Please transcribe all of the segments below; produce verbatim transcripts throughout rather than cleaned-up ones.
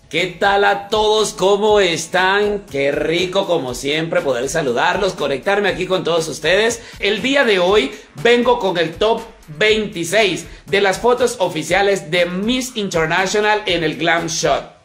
¿Qué tal a todos? ¿Cómo están? Qué rico como siempre poder saludarlos, conectarme aquí con todos ustedes. El día de hoy vengo con el top veintiséis de las fotos oficiales de Miss International en el Glam Shot.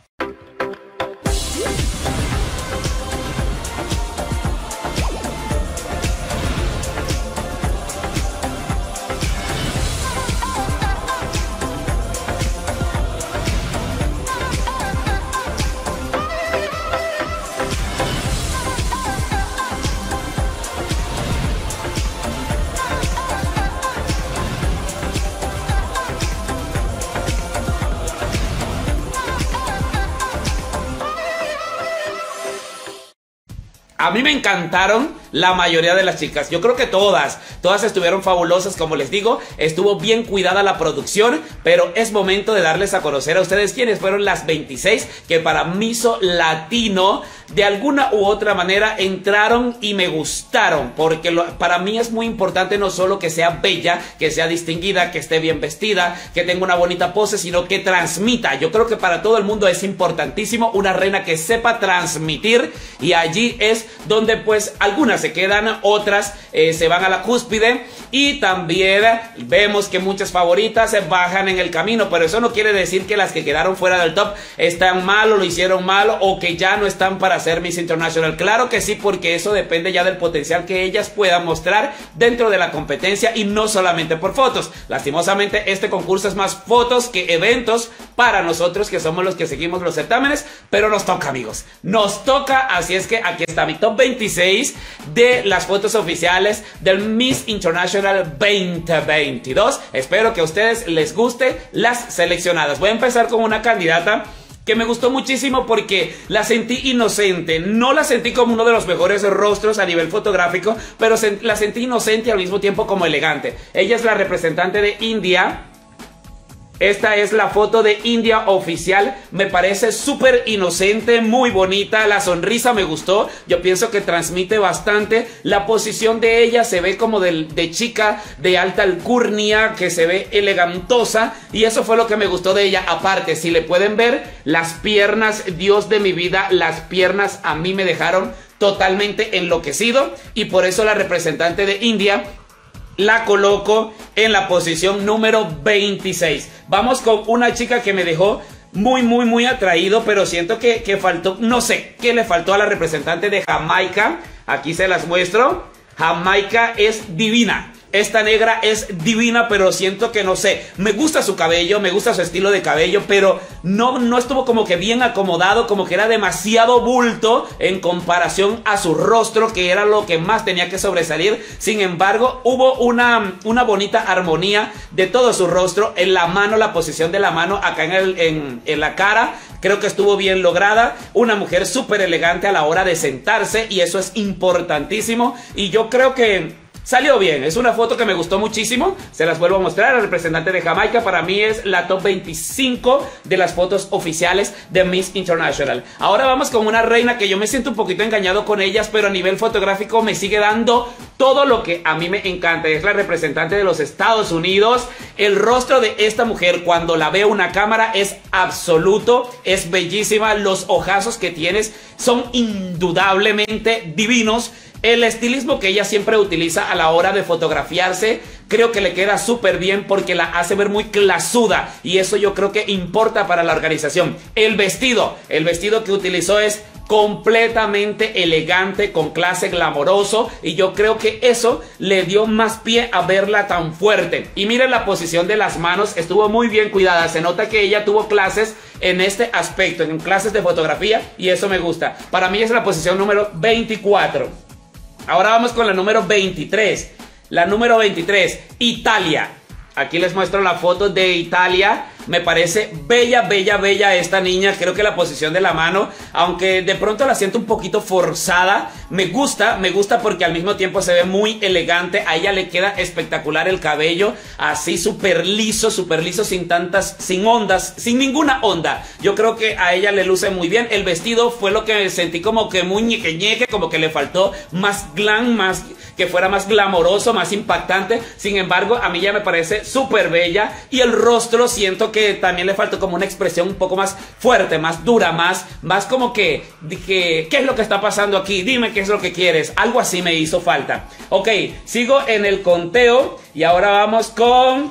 A mí me encantaron la mayoría de las chicas. Yo creo que todas, todas estuvieron fabulosas, como les digo. Estuvo bien cuidada la producción, pero es momento de darles a conocer a ustedes quiénes fueron las veintiséis que para Miso Latino de alguna u otra manera entraron y me gustaron, porque lo, para mí es muy importante no solo que sea bella, que sea distinguida, que esté bien vestida, que tenga una bonita pose, sino que transmita. Yo creo que para todo el mundo es importantísimo una reina que sepa transmitir, y allí es donde pues algunas se quedan, otras eh, se van a la cúspide, y también vemos que muchas favoritas se bajan en el camino, pero eso no quiere decir que las que quedaron fuera del top están mal o lo hicieron mal o que ya no están para ser Miss International. Claro que sí, porque eso depende ya del potencial que ellas puedan mostrar dentro de la competencia y no solamente por fotos. Lastimosamente este concurso es más fotos que eventos para nosotros que somos los que seguimos los certámenes, pero nos toca, amigos, nos toca. Así es que aquí está mi top veintiséis de las fotos oficiales del Miss International veinte veintidós. Espero que a ustedes les guste las seleccionadas. Voy a empezar con una candidata que me gustó muchísimo porque la sentí inocente. No la sentí como uno de los mejores rostros a nivel fotográfico, pero la sentí inocente y al mismo tiempo como elegante. Ella es la representante de India. Esta es la foto de India oficial. Me parece súper inocente, muy bonita. La sonrisa me gustó. Yo pienso que transmite bastante. La posición de ella se ve como de, de chica de alta alcurnia, que se ve elegantosa. Y eso fue lo que me gustó de ella. Aparte, si le pueden ver las piernas, Dios de mi vida, las piernas a mí me dejaron totalmente enloquecido. Y por eso la representante de India la coloco en la posición número veintiséis. Vamos con una chica que me dejó muy, muy, muy atraído, pero siento que, que faltó, no sé, qué le faltó a la representante de Jamaica. Aquí se las muestro. Jamaica es divina. Esta negra es divina, pero siento que no sé, me gusta su cabello, me gusta su estilo de cabello, pero no, no estuvo como que bien acomodado, como que era demasiado bulto en comparación a su rostro, que era lo que más tenía que sobresalir. Sin embargo, hubo una, una bonita armonía de todo su rostro. En la mano, la posición de la mano acá en, el, en, en la cara, creo que estuvo bien lograda. Una mujer súper elegante a la hora de sentarse, y eso es importantísimo, y yo creo que salió bien. Es una foto que me gustó muchísimo. Se las vuelvo a mostrar. El representante de Jamaica para mí es la top veinticinco de las fotos oficiales de Miss International. Ahora vamos con una reina que yo me siento un poquito engañado con ellas, pero a nivel fotográfico me sigue dando todo lo que a mí me encanta. Es la representante de los Estados Unidos. El rostro de esta mujer, cuando la veo en una cámara, es absoluto. Es bellísima. Los ojazos que tienes son indudablemente divinos. El estilismo que ella siempre utiliza a la hora de fotografiarse, creo que le queda súper bien porque la hace ver muy clasuda, y eso yo creo que importa para la organización. El vestido, el vestido que utilizó es completamente elegante, con clase, glamoroso, y yo creo que eso le dio más pie a verla tan fuerte. Y miren la posición de las manos, estuvo muy bien cuidada. Se nota que ella tuvo clases en este aspecto, en clases de fotografía, y eso me gusta. Para mí es la posición número veinticuatro. Ahora vamos con la número veintitrés. La número veintitrés, Italia. Aquí les muestro la foto de Italia. Me parece bella, bella, bella esta niña. Creo que la posición de la mano, aunque de pronto la siento un poquito forzada, me gusta, me gusta porque al mismo tiempo se ve muy elegante. A ella le queda espectacular el cabello, así súper liso, súper liso, sin tantas, sin ondas, sin ninguna onda. Yo creo que a ella le luce muy bien. El vestido fue lo que sentí como que muy ñeque ñeque, como que le faltó más glam, más, que fuera más glamoroso, más impactante. Sin embargo, a mí ya me parece súper bella, y el rostro siento que que también le faltó como una expresión un poco más fuerte, más dura, más, más como que, que, ¿qué es lo que está pasando aquí? Dime qué es lo que quieres. Algo así me hizo falta. Ok, sigo en el conteo y ahora vamos con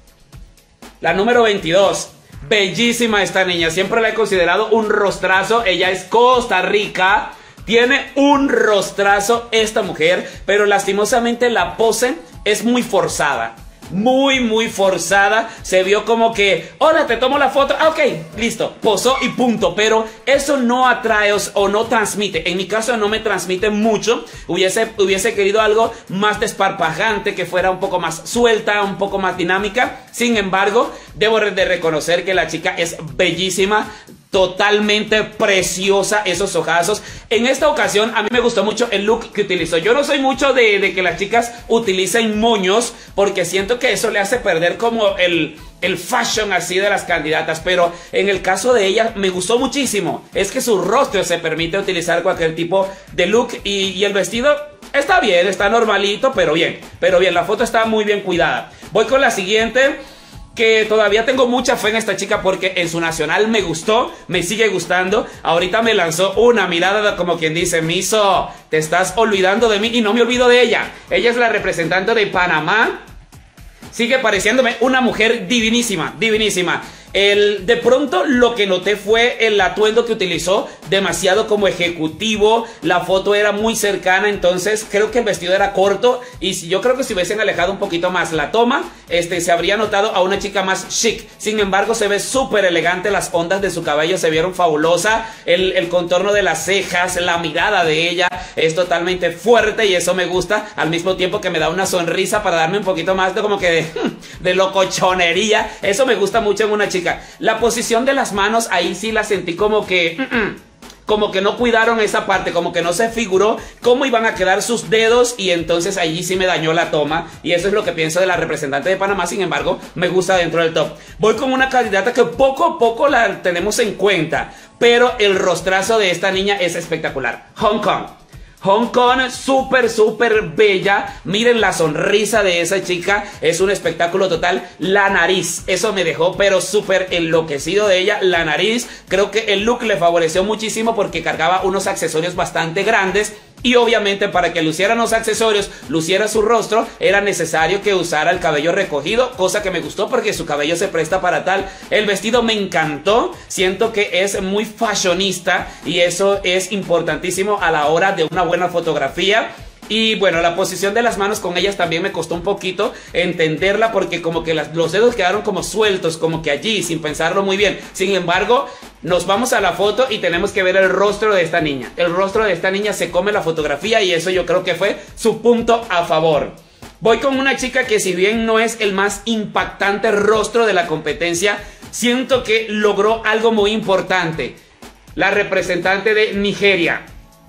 la número veintidós. Bellísima esta niña, siempre la he considerado un rostrazo. Ella es Costa Rica. Tiene un rostrazo esta mujer, pero lastimosamente la pose es muy forzada. Muy, muy forzada. Se vio como que, hola, te tomo la foto. Ah, ok, listo, posó y punto. Pero eso no atrae o no transmite. En mi caso no me transmite mucho. Hubiese, hubiese querido algo más desparpajante, que fuera un poco más suelta, un poco más dinámica. Sin embargo, debo de reconocer que la chica es bellísima. Totalmente preciosa, esos ojazos. En esta ocasión a mí me gustó mucho el look que utilizó. Yo no soy mucho de, de que las chicas utilicen moños, porque siento que eso le hace perder como el, el fashion así de las candidatas. Pero en el caso de ella me gustó muchísimo. Es que su rostro se permite utilizar cualquier tipo de look. Y, y el vestido está bien, está normalito, pero bien. Pero bien, la foto está muy bien cuidada. Voy con la siguiente, que todavía tengo mucha fe en esta chica porque en su nacional me gustó, me sigue gustando. Ahorita me lanzó una mirada como quien dice, Miso, te estás olvidando de mí, y no me olvido de ella. Ella es la representante de Panamá. Sigue pareciéndome una mujer divinísima, divinísima. El, de pronto lo que noté fue el atuendo que utilizó, demasiado como ejecutivo. La foto era muy cercana, entonces creo que el vestido era corto. Y si, yo creo que si hubiesen alejado un poquito más la toma, este, se habría notado a una chica más chic. Sin embargo, se ve súper elegante. Las ondas de su cabello se vieron fabulosa. El, el contorno de las cejas, la mirada de ella es totalmente fuerte y eso me gusta. Al mismo tiempo que me da una sonrisa para darme un poquito más de como que de, de locochonería. Eso me gusta mucho en una chica. La posición de las manos, ahí sí la sentí como que mm, mm, como que no cuidaron esa parte, como que no se figuró cómo iban a quedar sus dedos, y entonces allí sí me dañó la toma. Y eso es lo que pienso de la representante de Panamá. Sin embargo, me gusta dentro del top. Voy con una candidata que poco a poco la tenemos en cuenta, pero el rostrazo de esta niña es espectacular. Hong Kong. Hong Kong, súper, súper bella. Miren la sonrisa de esa chica, es un espectáculo total. La nariz, eso me dejó pero súper enloquecido de ella. La nariz, creo que el look le favoreció muchísimo porque cargaba unos accesorios bastante grandes. Y obviamente para que lucieran los accesorios, luciera su rostro, era necesario que usara el cabello recogido, cosa que me gustó porque su cabello se presta para tal. El vestido me encantó, siento que es muy fashionista y eso es importantísimo a la hora de una buena fotografía. Y bueno, la posición de las manos con ellas también me costó un poquito entenderla, porque como que las, los dedos quedaron como sueltos, como que allí, sin pensarlo muy bien. Sin embargo, nos vamos a la foto y tenemos que ver el rostro de esta niña. El rostro de esta niña se come la fotografía y eso yo creo que fue su punto a favor. Voy con una chica que, si bien no es el más impactante rostro de la competencia, siento que logró algo muy importante. La representante de Nigeria.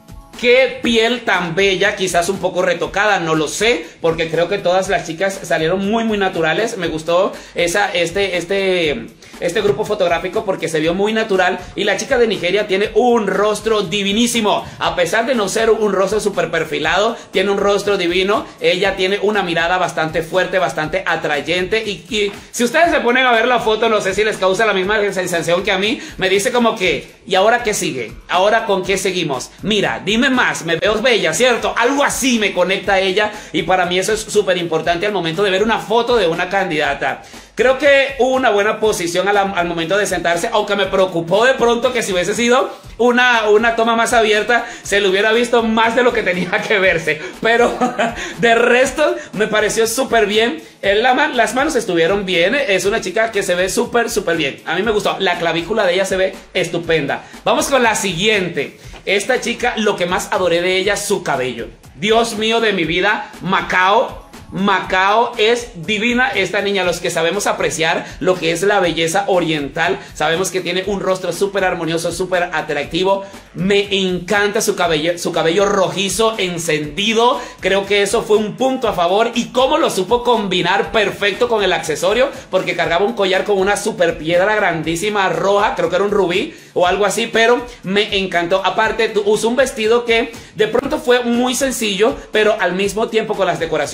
Qué piel tan bella, quizás un poco retocada, no lo sé, porque creo que todas las chicas salieron muy muy naturales. Me gustó esa, este, este, este grupo fotográfico porque se vio muy natural. Y la chica de Nigeria tiene un rostro divinísimo, a pesar de no ser un rostro súper perfilado, tiene un rostro divino. Ella tiene una mirada bastante fuerte, bastante atrayente, y, y si ustedes se ponen a ver la foto, no sé si les causa la misma sensación que a mí. Me dice como que, ¿y ahora qué sigue? ¿Ahora con qué seguimos? Mira, dime más, me veo bella, ¿cierto? Algo así me conecta a ella, y para mí eso es súper importante al momento de ver una foto de una candidata. Creo que hubo una buena posición al, al momento de sentarse, aunque me preocupó de pronto que si hubiese sido una, una toma más abierta, se le hubiera visto más de lo que tenía que verse. Pero de resto me pareció súper bien. En la man, las manos estuvieron bien. Es una chica que se ve súper, súper bien. A mí me gustó. La clavícula de ella se ve estupenda. Vamos con la siguiente. Esta chica, lo que más adoré de ella, su cabello. Dios mío de mi vida, Macao. Macao es divina esta niña. Los que sabemos apreciar lo que es la belleza oriental, sabemos que tiene un rostro súper armonioso, súper atractivo. Me encanta su cabello, su cabello rojizo, encendido. Creo que eso fue un punto a favor. Y cómo lo supo combinar perfecto con el accesorio, porque cargaba un collar con una super piedra grandísima roja, creo que era un rubí o algo así, pero me encantó. Aparte, usó un vestido que de pronto fue muy sencillo, pero al mismo tiempo con las decoraciones doradas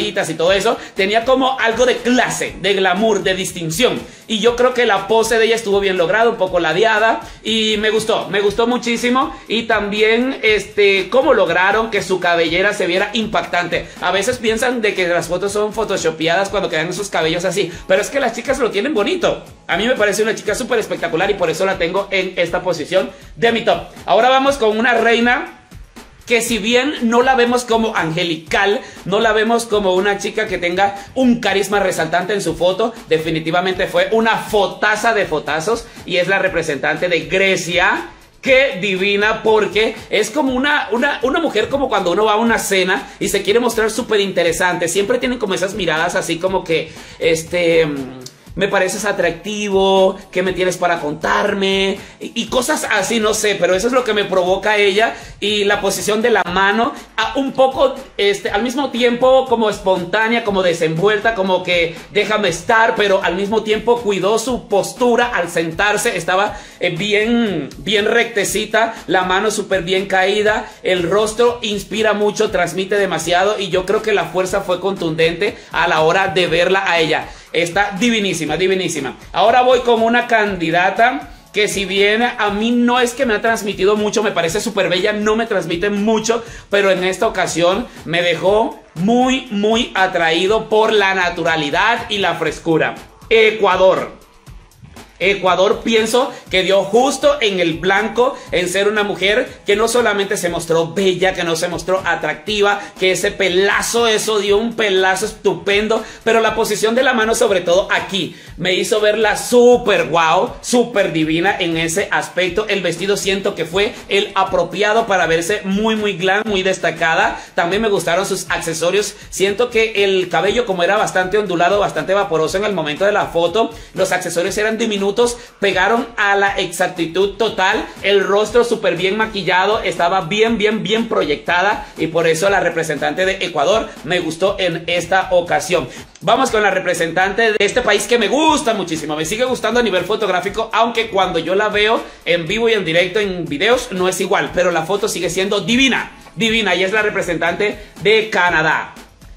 rosaditas y todo eso, tenía como algo de clase, de glamour, de distinción. Y yo creo que la pose de ella estuvo bien lograda, un poco ladeada, y me gustó, me gustó muchísimo. Y también este, cómo lograron que su cabellera se viera impactante. A veces piensan de que las fotos son photoshopeadas cuando quedan esos cabellos así, pero es que las chicas lo tienen bonito. A mí me parece una chica súper espectacular y por eso la tengo en esta posición de mi top. Ahora vamos con una reina que si bien no la vemos como angelical, no la vemos como una chica que tenga un carisma resaltante en su foto, definitivamente fue una fotaza de fotazos y es la representante de Grecia. Qué divina, porque es como una, una, una mujer como cuando uno va a una cena y se quiere mostrar súper interesante. Siempre tienen como esas miradas así como que, este... me pareces atractivo, ¿qué me tienes para contarme? Y, y cosas así, no sé, pero eso es lo que me provoca ella. Y la posición de la mano, a, un poco, este, al mismo tiempo como espontánea, como desenvuelta, como que déjame estar, pero al mismo tiempo cuidó su postura al sentarse, estaba eh, bien, bien rectecita, la mano súper bien caída, el rostro inspira mucho, transmite demasiado y yo creo que la fuerza fue contundente a la hora de verla a ella. Está divinísima, divinísima. Ahora voy con una candidata que si bien a mí no es que me ha transmitido mucho, me parece súper bella, no me transmite mucho, pero en esta ocasión me dejó muy, muy atraído por la naturalidad y la frescura. Ecuador. Ecuador pienso que dio justo en el blanco en ser una mujer que no solamente se mostró bella, que no se mostró atractiva, que ese pelazo, eso dio un pelazo estupendo, pero la posición de la mano sobre todo aquí me hizo verla súper guau, súper divina en ese aspecto. El vestido siento que fue el apropiado para verse muy muy glam, muy destacada. También me gustaron sus accesorios, siento que el cabello como era bastante ondulado, bastante vaporoso en el momento de la foto, los accesorios eran diminutos, pegaron a la exactitud total, el rostro súper bien maquillado, estaba bien, bien, bien proyectada y por eso la representante de Ecuador me gustó en esta ocasión. Vamos con la representante de este país que me gusta muchísimo, me sigue gustando a nivel fotográfico, aunque cuando yo la veo en vivo y en directo en videos no es igual, pero la foto sigue siendo divina, divina y es la representante de Canadá.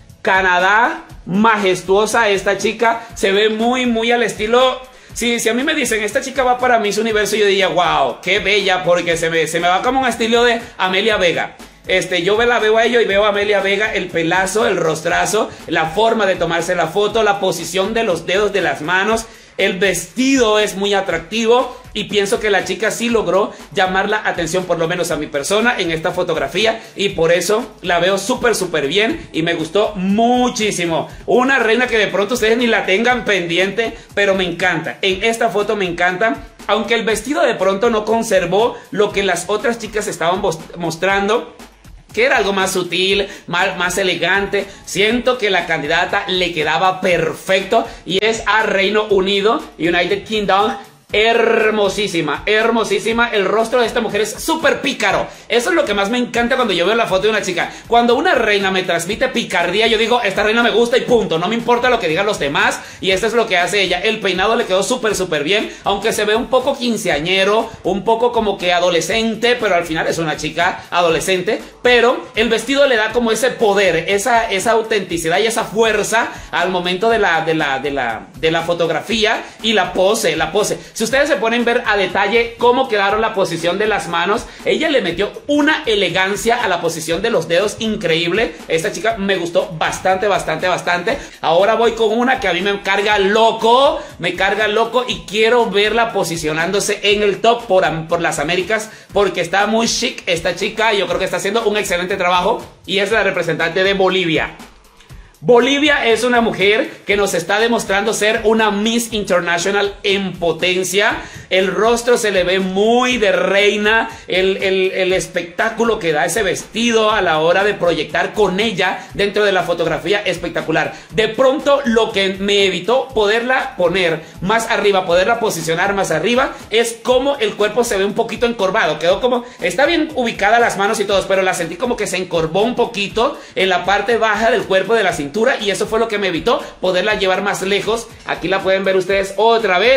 Canadá, majestuosa esta chica, se ve muy, muy al estilo... Sí, si a mí me dicen, esta chica va para Miss Universo, yo diría, wow, qué bella, porque se me, se me va como un estilo de Amelia Vega. Este, yo la veo a ello y veo a Amelia Vega, el pelazo, el rostrazo, la forma de tomarse la foto, la posición de los dedos de las manos, el vestido es muy atractivo y pienso que la chica sí logró llamar la atención, por lo menos a mi persona, en esta fotografía y por eso la veo súper súper bien y me gustó muchísimo. Una reina que de pronto ustedes ni la tengan pendiente, pero me encanta. En esta foto me encanta, aunque el vestido de pronto no conservó lo que las otras chicas estaban mostrando, que era algo más sutil, más, más elegante. Siento que la candidata le quedaba perfecto y es a Reino Unido, United Kingdom. Hermosísima, hermosísima. El rostro de esta mujer es súper pícaro. Eso es lo que más me encanta cuando yo veo la foto de una chica. Cuando una reina me transmite picardía, yo digo, esta reina me gusta y punto. No me importa lo que digan los demás. Y esto es lo que hace ella. El peinado le quedó súper, súper bien. Aunque se ve un poco quinceañero, un poco como que adolescente, pero al final es una chica adolescente. Pero el vestido le da como ese poder, esa, esa autenticidad y esa fuerza al momento de la, de la, de la, de la fotografía y la pose, la pose. Si ustedes se ponen a ver a detalle cómo quedaron la posición de las manos, ella le metió una elegancia a la posición de los dedos increíble. Esta chica me gustó bastante, bastante, bastante. Ahora voy con una que a mí me carga loco, me carga loco y quiero verla posicionándose en el top por, por las Américas porque está muy chic esta chica. Yo creo que está haciendo un excelente trabajo y es la representante de Bolivia. Bolivia es una mujer que nos está demostrando ser una Miss International en potencia. El rostro se le ve muy de reina. El, el, el espectáculo que da ese vestido a la hora de proyectar con ella dentro de la fotografía, espectacular. De pronto lo que me evitó poderla poner más arriba, poderla posicionar más arriba, es como el cuerpo se ve un poquito encorvado. Quedó como, está bien ubicada las manos y todo, pero la sentí como que se encorvó un poquito en la parte baja del cuerpo de la cintura. Y eso fue lo que me evitó poderla llevar más lejos. Aquí la pueden ver ustedes otra vez.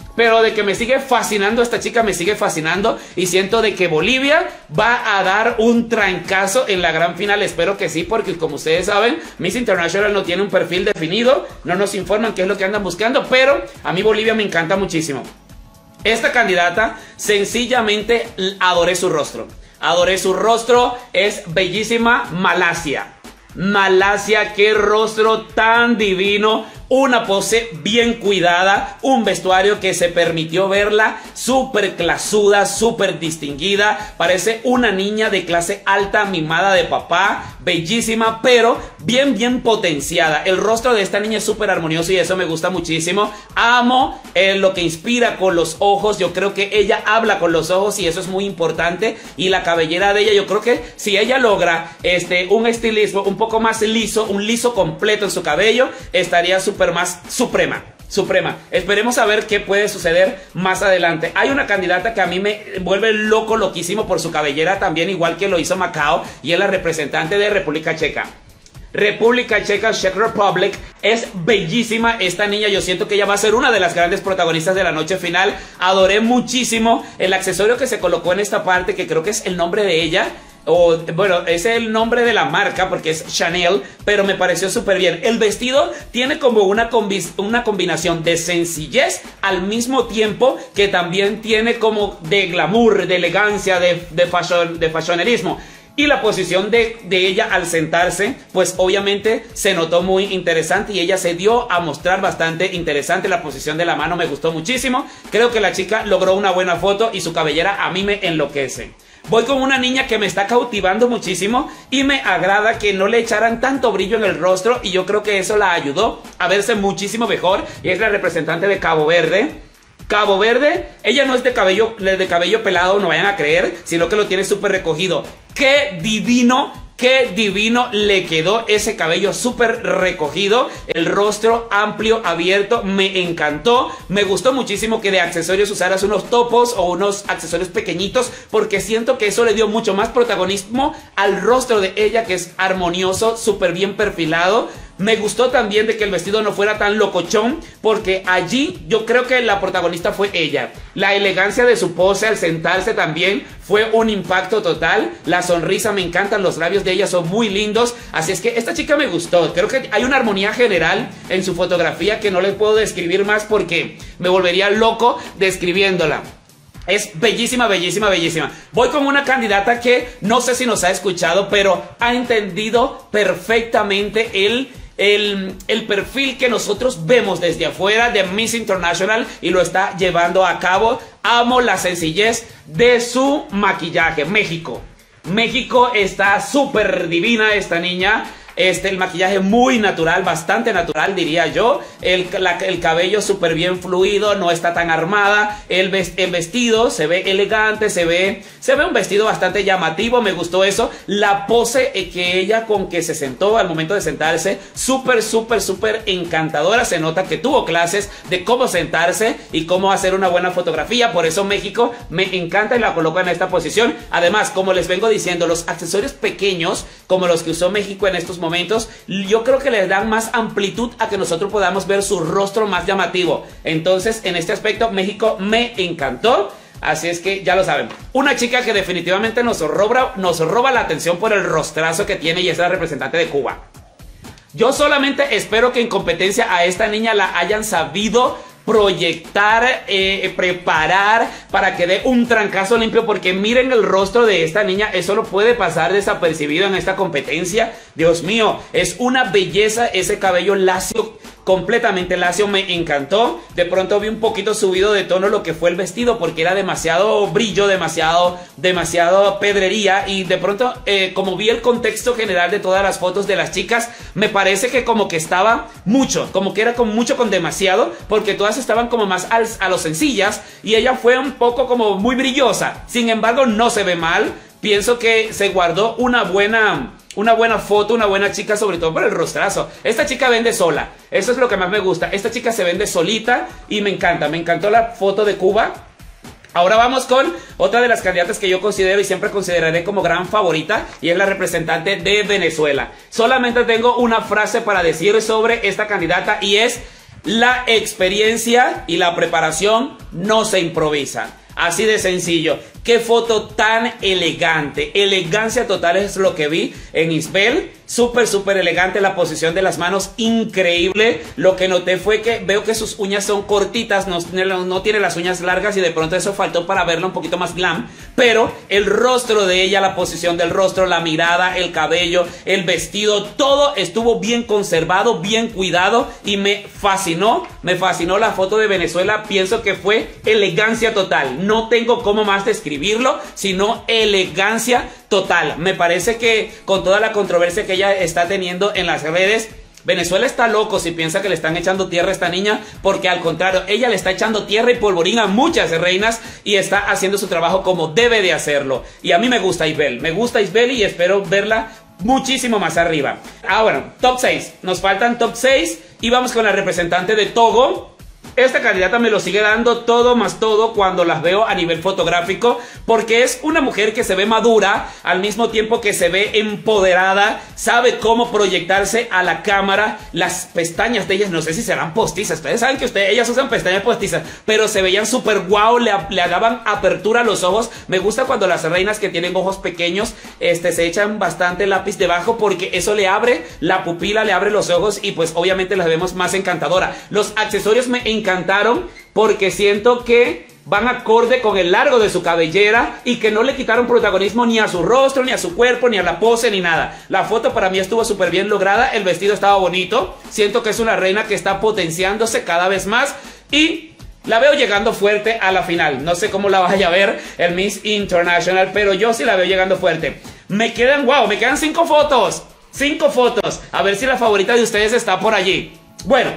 pero de que me sigue fascinando esta chica, me sigue fascinando, y siento de que Bolivia va a dar un trancazo en la gran final. Espero que sí, porque como ustedes saben, Miss International no tiene un perfil definido, no nos informan qué es lo que andan buscando, pero a mí Bolivia me encanta muchísimo. Esta candidata, sencillamente adoré su rostro, adoré su rostro, es bellísima. Malasia, Malasia, qué rostro tan divino, una pose bien cuidada, un vestuario que se permitió verla súper clasuda, súper distinguida, parece una niña de clase alta mimada de papá, bellísima, pero bien bien potenciada. El rostro de esta niña es súper armonioso y eso me gusta muchísimo. Amo eh, lo que inspira con los ojos, yo creo que ella habla con los ojos y eso es muy importante, y la cabellera de ella, yo creo que si ella logra este, un estilismo un poco más liso, un liso completo en su cabello, estaría súper más suprema, suprema. Esperemos a ver qué puede suceder más adelante. Hay una candidata que a mí me vuelve loco, loquísimo por su cabellera también, igual que lo hizo Macao, y es la representante de República Checa. República Checa, Czech Republic, es bellísima esta niña. Yo siento que ella va a ser una de las grandes protagonistas de la noche final. Adoré muchísimo el accesorio que se colocó en esta parte, que creo que es el nombre de ella, o bueno, es el nombre de la marca porque es Chanel, pero me pareció súper bien. El vestido tiene como una, combi una combinación de sencillez al mismo tiempo que también tiene como de glamour, de elegancia, de, de, fashion, de fashionerismo. Y la posición de, de ella al sentarse, pues obviamente se notó muy interesante y ella se dio a mostrar bastante interesante. La posición de la mano me gustó muchísimo. Creo que la chica logró una buena foto y su cabellera a mí me enloquece. Voy con una niña que me está cautivando muchísimo y me agrada que no le echaran tanto brillo en el rostro, y yo creo que eso la ayudó a verse muchísimo mejor, y es la representante de Cabo Verde. Cabo Verde, ella no es de cabello, de cabello pelado, no vayan a creer, sino que lo tiene súper recogido. ¡Qué divino! Qué divino le quedó ese cabello súper recogido, el rostro amplio, abierto, me encantó. Me gustó muchísimo que de accesorios usaras unos topos o unos accesorios pequeñitos, porque siento que eso le dio mucho más protagonismo al rostro de ella, que es armonioso, súper bien perfilado. Me gustó también de que el vestido no fuera tan locochón, porque allí yo creo que la protagonista fue ella. La elegancia de su pose al sentarse también fue un impacto total. La sonrisa me encantan, los labios de ella son muy lindos. Así es que esta chica me gustó. Creo que hay una armonía general en su fotografía que no les puedo describir más porque me volvería loco describiéndola. Es bellísima, bellísima, bellísima. Voy con una candidata que no sé si nos ha escuchado, pero ha entendido perfectamente el... El, el perfil que nosotros vemos desde afuera de Miss International, y lo está llevando a cabo. Amo la sencillez de su maquillaje. México, México está súper divina esta niña. Este, el maquillaje muy natural, bastante natural diría yo. El, la, el cabello súper bien fluido, no está tan armada. El, el vestido se ve elegante, se ve, se ve un vestido bastante llamativo, me gustó eso. La pose eh, que ella con que se sentó al momento de sentarse, súper, súper, súper encantadora. Se nota que tuvo clases de cómo sentarse y cómo hacer una buena fotografía. Por eso México me encanta y la coloco en esta posición. Además, como les vengo diciendo, los accesorios pequeños como los que usó México en estos momentos, yo creo que le dan más amplitud a que nosotros podamos ver su rostro más llamativo. Entonces, en este aspecto, México me encantó. Así es que ya lo saben. Una chica que definitivamente nos roba, nos roba la atención por el rostrazo que tiene, y es la representante de Cuba. Yo solamente espero que en competencia a esta niña la hayan sabido proyectar, eh, preparar para que dé un trancazo limpio, porque miren el rostro de esta niña, eso no puede pasar desapercibido en esta competencia. Dios mío, es una belleza ese cabello lacio, completamente lacio, me encantó. De pronto vi un poquito subido de tono lo que fue el vestido, porque era demasiado brillo, demasiado, demasiado pedrería, y de pronto eh, como vi el contexto general de todas las fotos de las chicas, me parece que como que estaba mucho, como que era con mucho con demasiado, porque todas estaban como más al, a lo sencillas, y ella fue un poco como muy brillosa. Sin embargo, no se ve mal. Pienso que se guardó una buena... Una buena foto, una buena chica, sobre todo por el rostrazo. Esta chica vende sola, eso es lo que más me gusta. Esta chica se vende solita y me encanta, me encantó la foto de Cuba. Ahora vamos con otra de las candidatas que yo considero y siempre consideraré como gran favorita, y es la representante de Venezuela. Solamente tengo una frase para decir sobre esta candidata, y es: la experiencia y la preparación no se improvisa. Así de sencillo. Qué foto tan elegante. Elegancia total es lo que vi en Isbel. Súper, súper elegante. La posición de las manos, increíble. Lo que noté fue que veo que sus uñas son cortitas. No, no tiene las uñas largas y de pronto eso faltó para verla un poquito más glam. Pero el rostro de ella, la posición del rostro, la mirada, el cabello, el vestido, todo estuvo bien conservado, bien cuidado y me fascinó. Me fascinó la foto de Venezuela. Pienso que fue elegancia total. No tengo cómo más describirlo, sino elegancia total. Me parece que con toda la controversia que ella está teniendo en las redes, Venezuela está loco si piensa que le están echando tierra a esta niña, porque al contrario, ella le está echando tierra y polvorín a muchas reinas y está haciendo su trabajo como debe de hacerlo. Y a mí me gusta Isbel, me gusta Isbel y espero verla muchísimo más arriba. Ah, bueno, top seis. Nos faltan top seis y vamos con la representante de Togo. Esta candidata me lo sigue dando todo más todo cuando las veo a nivel fotográfico, porque es una mujer que se ve madura, al mismo tiempo que se ve empoderada, sabe cómo proyectarse a la cámara. Las pestañas de ellas, no sé si serán postizas, ustedes saben que ustedes, ellas usan pestañas postizas, pero se veían súper guau, le, le daban apertura a los ojos. Me gusta cuando las reinas que tienen ojos pequeños este, se echan bastante lápiz debajo, porque eso le abre la pupila, le abre los ojos y pues obviamente las vemos más encantadora. Los accesorios me encantaron porque siento que van acorde con el largo de su cabellera y que no le quitaron protagonismo ni a su rostro, ni a su cuerpo, ni a la pose, ni nada. La foto para mí estuvo súper bien lograda, el vestido estaba bonito, siento que es una reina que está potenciándose cada vez más y la veo llegando fuerte a la final. No sé cómo la vaya a ver el Miss International, pero yo sí la veo llegando fuerte. Me quedan, wow, me quedan cinco fotos, cinco fotos, a ver si la favorita de ustedes está por allí. Bueno,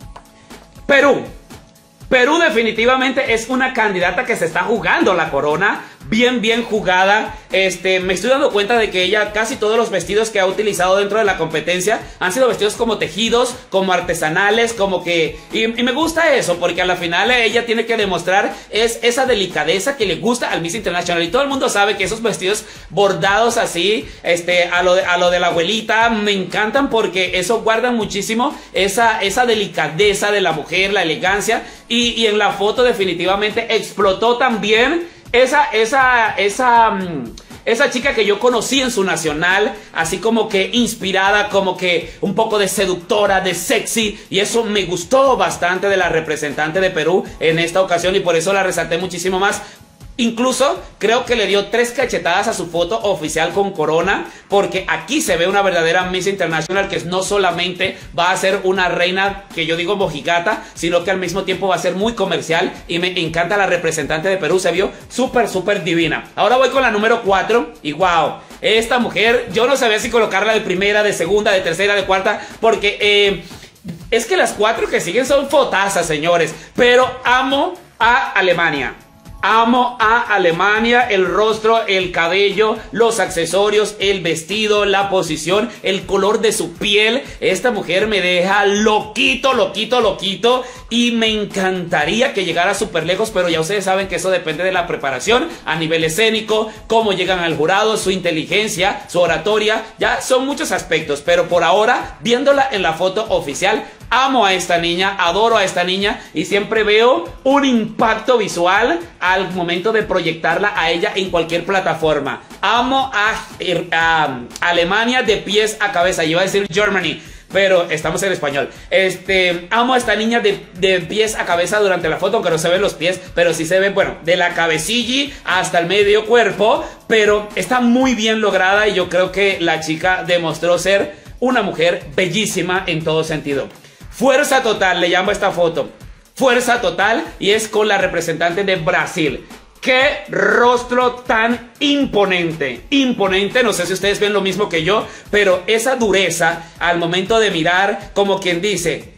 Perú. Perú definitivamente es una candidata que se está jugando la corona. Bien, bien jugada. Este, me estoy dando cuenta de que ella, casi todos los vestidos que ha utilizado dentro de la competencia han sido vestidos como tejidos, como artesanales, como que... Y, y me gusta eso, porque a la final ella tiene que demostrar es esa delicadeza que le gusta al Miss International. Y todo el mundo sabe que esos vestidos bordados así, este, a lo de, a lo de la abuelita, me encantan porque eso guarda muchísimo esa, esa delicadeza de la mujer, la elegancia. Y, y en la foto definitivamente explotó también Esa, esa, esa, esa chica que yo conocí en su nacional, así como que inspirada, como que un poco de seductora, de sexy, y eso me gustó bastante de la representante de Perú en esta ocasión y por eso la resalté muchísimo más. Incluso creo que le dio tres cachetadas a su foto oficial con corona, porque aquí se ve una verdadera Miss International que no solamente va a ser una reina que yo digo mojigata, sino que al mismo tiempo va a ser muy comercial y me encanta la representante de Perú, se vio súper súper divina. Ahora voy con la número cuatro y wow, esta mujer yo no sabía si colocarla de primera, de segunda, de tercera, de cuarta, porque eh, es que las cuatro que siguen son fotazas, señores, pero amo a Alemania. Amo a Alemania, el rostro, el cabello, los accesorios, el vestido, la posición, el color de su piel. Esta mujer me deja loquito, loquito, loquito y me encantaría que llegara súper lejos, pero ya ustedes saben que eso depende de la preparación a nivel escénico, cómo llegan al jurado, su inteligencia, su oratoria, ya son muchos aspectos, pero por ahora, viéndola en la foto oficial, amo a esta niña, adoro a esta niña y siempre veo un impacto visual al momento de proyectarla a ella en cualquier plataforma. Amo a, a Alemania de pies a cabeza, iba a decir Germany, pero estamos en español. Este, amo a esta niña de, de pies a cabeza durante la foto, aunque no se ven los pies, pero sí se ven, bueno, de la cabecilla hasta el medio cuerpo, pero está muy bien lograda y yo creo que la chica demostró ser una mujer bellísima en todo sentido. Fuerza total, le llamo a esta foto. Fuerza total y es con la representante de Brasil. ¡Qué rostro tan imponente! Imponente, no sé si ustedes ven lo mismo que yo, pero esa dureza al momento de mirar, como quien dice,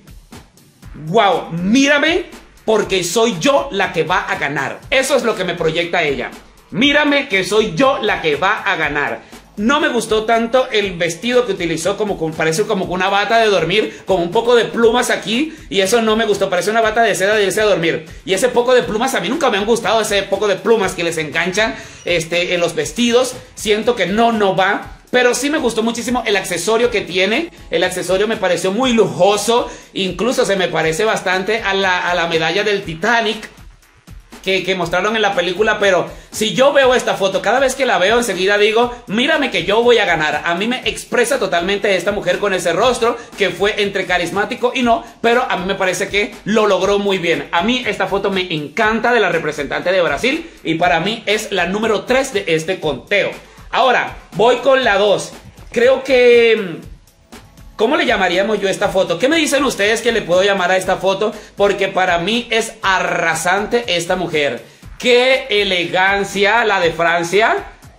wow, mírame porque soy yo la que va a ganar. Eso es lo que me proyecta ella. Mírame que soy yo la que va a ganar. No me gustó tanto el vestido que utilizó, como, como parece como una bata de dormir, con un poco de plumas aquí, y eso no me gustó, parece una bata de seda de irse a dormir. Y ese poco de plumas a mí nunca me han gustado, ese poco de plumas que les enganchan este, en los vestidos, siento que no, no va. pero sí me gustó muchísimo el accesorio que tiene. El accesorio me pareció muy lujoso, incluso se me parece bastante a la, a la medalla del Titanic Que, que mostraron en la película. Pero si yo veo esta foto, cada vez que la veo enseguida digo, mírame que yo voy a ganar. A mí me expresa totalmente esta mujer con ese rostro que fue entre carismático y no, pero a mí me parece que lo logró muy bien. A mí esta foto me encanta, de la representante de Brasil, y para mí es la número tres de este conteo. Ahora, voy con la dos. Creo que... ¿cómo le llamaríamos yo a esta foto? ¿Qué me dicen ustedes que le puedo llamar a esta foto? Porque para mí es arrasante esta mujer. ¡Qué elegancia la de Francia!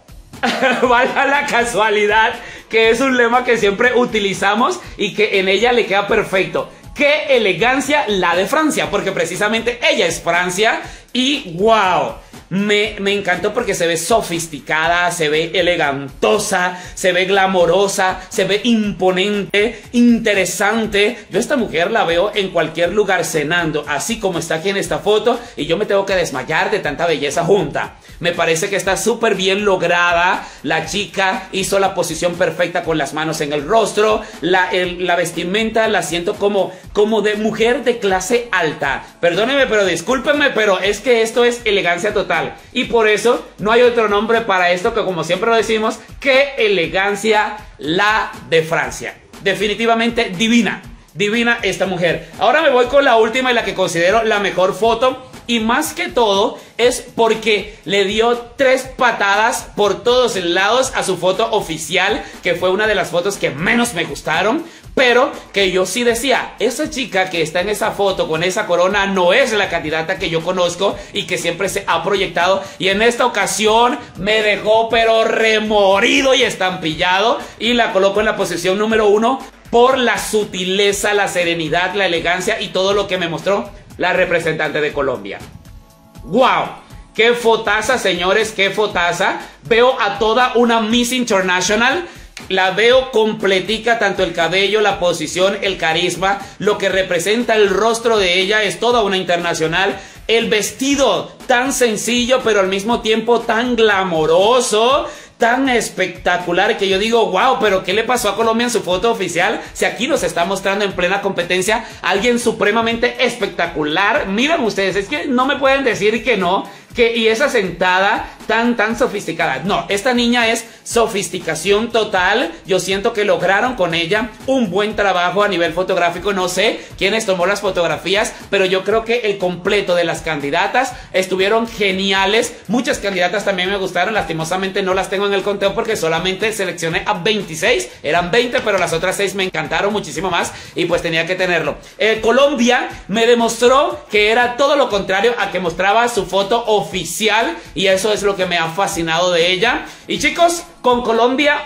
Valga la casualidad, que es un lema que siempre utilizamos y que en ella le queda perfecto. ¡Qué elegancia la de Francia! Porque precisamente ella es Francia y ¡wow! Me, me encantó porque se ve sofisticada, se ve elegantosa, se ve glamorosa, se ve imponente, interesante. Yo a esta mujer la veo en cualquier lugar cenando, así como está aquí en esta foto, y yo me tengo que desmayar de tanta belleza junta. Me parece que está súper bien lograda. La chica hizo la posición perfecta con las manos en el rostro. La, el, la vestimenta la siento como, como de mujer de clase alta. Perdónenme, pero discúlpenme, pero es que esto es elegancia total. Y por eso no hay otro nombre para esto que, como siempre lo decimos, que elegancia la de Francia. Definitivamente divina, divina esta mujer. Ahora me voy con la última y la que considero la mejor foto. Y más que todo es porque le dio tres patadas por todos lados a su foto oficial, que fue una de las fotos que menos me gustaron, pero que yo sí decía, esa chica que está en esa foto con esa corona no es la candidata que yo conozco y que siempre se ha proyectado. Y en esta ocasión me dejó pero remorido y estampillado, y la coloco en la posición número uno por la sutileza, la serenidad, la elegancia y todo lo que me mostró la representante de Colombia. ¡Wow! ¡Qué fotaza, señores! ¡Qué fotaza! Veo a toda una Miss International. La veo completica, tanto el cabello, la posición, el carisma, lo que representa el rostro de ella es toda una internacional. El vestido tan sencillo, pero al mismo tiempo tan glamoroso, tan espectacular, que yo digo, wow, pero ¿qué le pasó a Colombia en su foto oficial? Si aquí nos está mostrando en plena competencia alguien supremamente espectacular. Miren ustedes, es que no me pueden decir que no. Que, y esa sentada tan, tan sofisticada. No, esta niña es sofisticación total. Yo siento que lograron con ella un buen trabajo a nivel fotográfico. No sé quiénes tomó las fotografías, pero yo creo que el completo de las candidatas estuvieron geniales. Muchas candidatas también me gustaron. Lastimosamente no las tengo en el conteo porque solamente seleccioné a veintiséis. Eran veinte, pero las otras seis me encantaron muchísimo más y pues tenía que tenerlo. Eh, Colombia me demostró que era todo lo contrario a que mostraba su foto oficial, y eso es lo que me ha fascinado de ella. Y chicos, con Colombia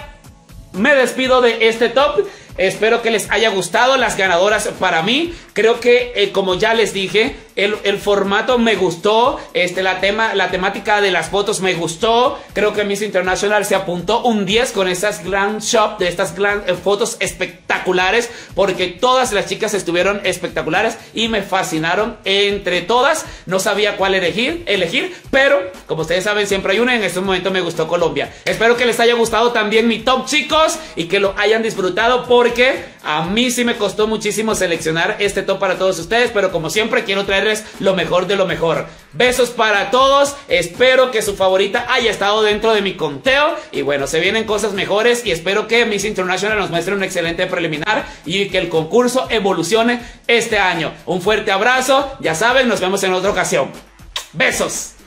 me despido de este top. Espero que les haya gustado. Las ganadoras para mí, creo que eh, como ya les dije, el, el formato me gustó, este, la, tema, la temática de las fotos me gustó. Creo que Miss International se apuntó un diez con esas glam shot, de estas glam, eh, fotos espectaculares, porque todas las chicas estuvieron espectaculares y me fascinaron entre todas. No sabía cuál elegir, elegir, pero como ustedes saben siempre hay una. En este momento me gustó Colombia. Espero que les haya gustado también mi top, chicos, y que lo hayan disfrutado, por porque a mí sí me costó muchísimo seleccionar este top para todos ustedes, pero como siempre quiero traerles lo mejor de lo mejor. Besos para todos, espero que su favorita haya estado dentro de mi conteo, y bueno, se vienen cosas mejores y espero que Miss International nos muestre un excelente preliminar y que el concurso evolucione este año. Un fuerte abrazo, ya saben, nos vemos en otra ocasión. Besos.